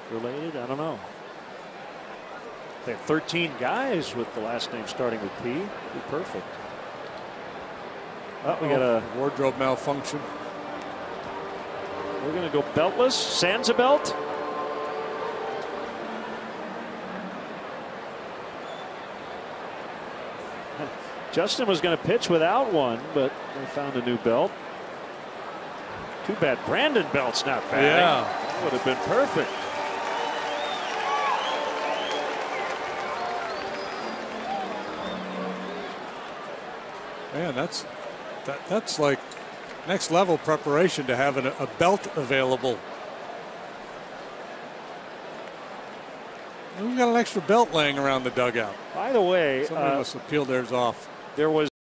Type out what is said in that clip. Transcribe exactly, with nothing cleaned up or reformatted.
related? I don't know. They have thirteen guys with the last name starting with P. Be perfect. Oh, we got a wardrobe malfunction. We're going to go beltless. Sans a belt. Justin was going to pitch without one, but they found a new belt. Too bad Brandon Belt's not batting. Yeah. That would have been perfect. Man, that's that, that's like next level preparation to have an, a belt available. And we've got an extra belt laying around the dugout. By the way, somebody uh, must have peeled theirs off. There was